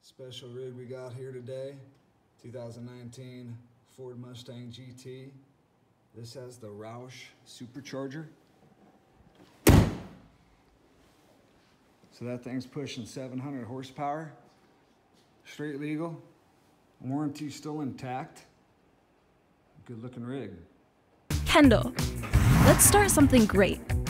Special rig we got here today, 2019 Ford Mustang GT. This has the Roush supercharger. So that thing's pushing 700 horsepower, straight legal, warranty still intact. Good looking rig. Kendall, let's start something great.